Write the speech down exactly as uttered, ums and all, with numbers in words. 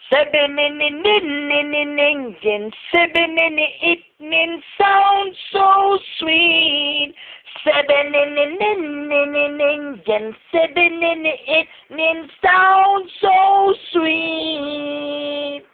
Seven in the nin in in engine, seven in the evening sound so sweet. Seven in the nin in in engine, seven in the evening sound so sweet.